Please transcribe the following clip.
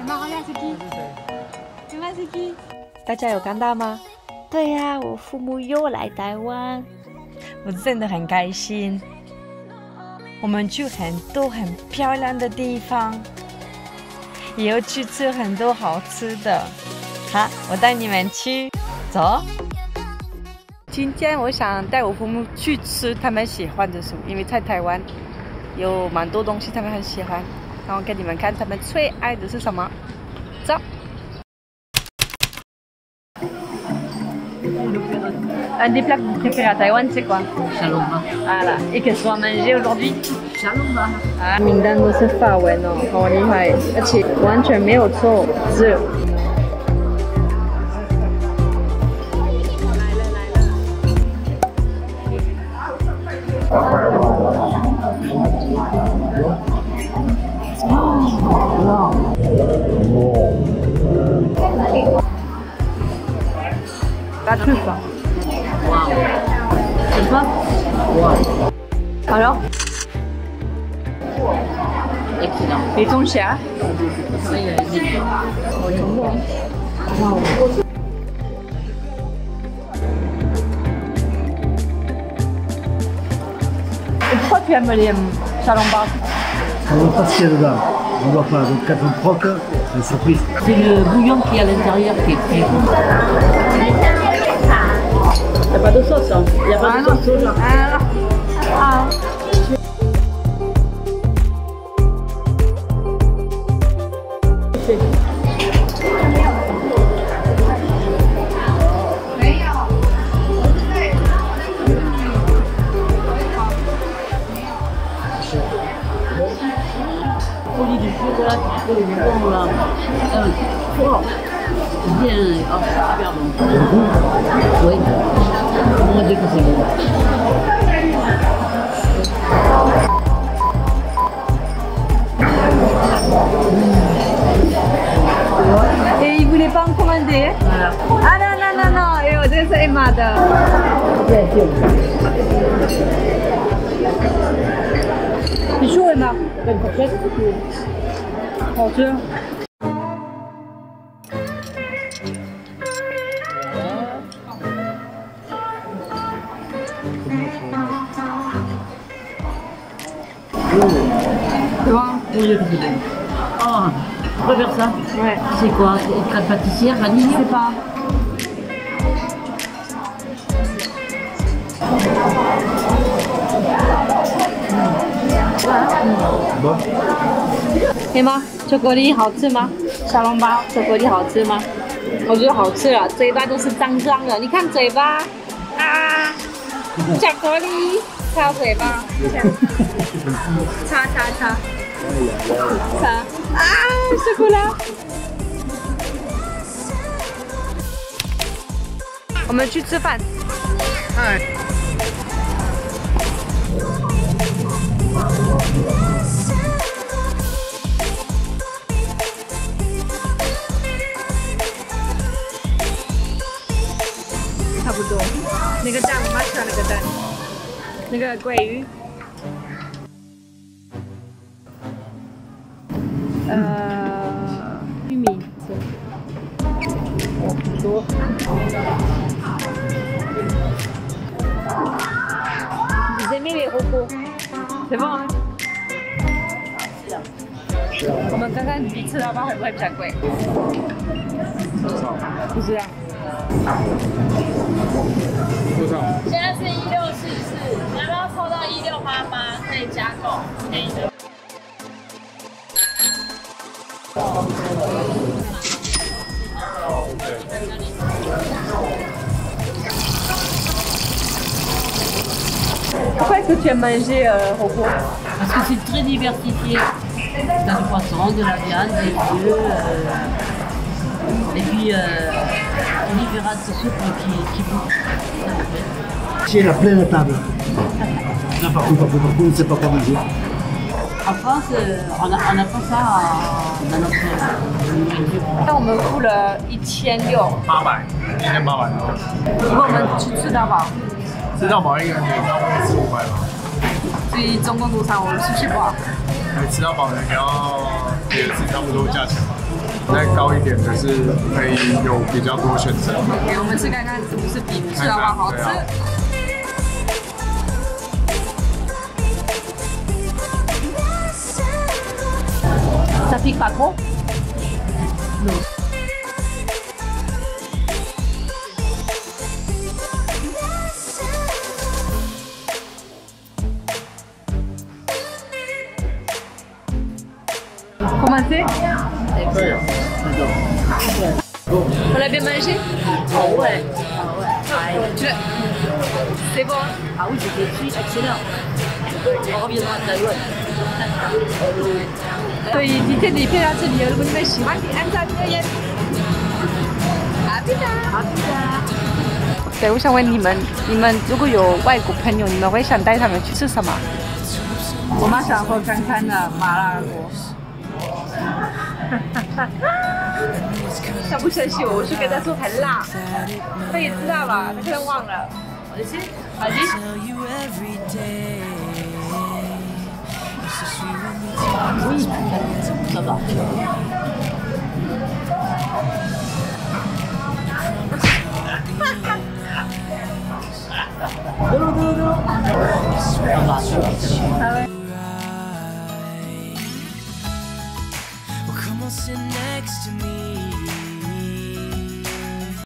大家有看到吗？对呀，我父母又来台湾，我真的很开心。我们去很多很漂亮的地方，也要去吃很多好吃的。好，我带你们去，走。今天我想带我父母去吃他们喜欢的食物，因为在台湾有蛮多东西他们很喜欢，然后给你们看他们最爱的是什么。走。Un des plats que vous préférez à Taïwan, c'est quoi? Shalomba. Voilà. Et qu'est-ce qu'on va manger aujourd'hui? Shalomba. 名单都是法文哦，好厉害，而且完全没有错字。La truffe. Waouh. C'est quoi? Waouh. Alors? Excellent. Ils sont chers. Oui, Wow. Et pourquoi tu aimes les salombas? On ne voit pas ce qu'il y a dedans. On ne voit pas. Donc quand on croque, c'est une surprise. c'est le bouillon qui est à l'intérieur qui est très bon. Il n'y a pas de sauce, hein? Il n'y a pas de sauce soja. Ah. Au lieu du chocolat, tu peux le bon là. Fort. Bien, oh, super bon. Oui. On va dire que c'est bon. Et ils voulaient pas en commander? Voilà. Ah non, non, non, non. Et on dit c'est Emma. C'est chaud, Emma. Oh, tu vois. C'est bon? Oui, oh, on peut faire ça. Ouais. C'est quoi? Crème pâtissière, vanille? Je sais pas. Bon. Emma，巧克力好吃吗？小笼包巧克力好吃吗？我觉得好吃了，嘴巴都是脏脏的，你看嘴巴啊，巧克力擦嘴巴，擦擦擦擦啊，巧克力。我们去吃饭。哎。差不多，那个蛋，我妈吃了那个蛋，那个桂鱼，玉米是，哦，很多。Vous aimez les robots? C'est bon, hein? 我们看看你吃到包会不会比较贵？不知道。 多少？现在是1644，你要不要凑到1688可以加购便宜的？ Pourquoi est-ce que tu aimes manger robot? Parce que c'est très diversifié. T'as du poisson, de la viande, des œufs, et puis différentes soupes qui bouffent. Ici, il y a plein de tables. Là, par contre, on ne sait pas quoi manger. En France, on n'a pas ça dans notre nourriture. 那我们付了1600， 800，1800。 如果我们去吃到饱， 吃到饱一个人可以到15块吗？ 所以总共多少？我们出去不好。 吃到饱人要也是差不多价钱吧。再高一点的是可以有比较多选择。 给我们吃看看是不是比你吃的话好吃。 Ça pique pas trop? Non. Comment c'est? On l'a bien mangé? Oh ouais. Ah ouais. C'est bon. Ah oui, c'était excellent. On reviendra à Taïwan. 所以今天的影片到这里了，如果你们喜欢，请按赞留言。阿比达，阿比达。对，我想问你们如果有外国朋友，你们会想带他们去吃什么？我妈想喝看看的麻辣锅。他不相信我，我是跟他说很辣，他也知道吧，他可能忘了。好的，好的。 Oui, ça va. Well, come on, sit next to me.